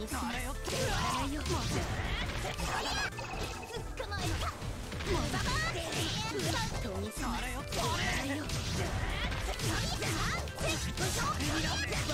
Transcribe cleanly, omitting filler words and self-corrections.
あれよってやらないよ。もう捕まえた。もうババーとにさあれよってやらないよ。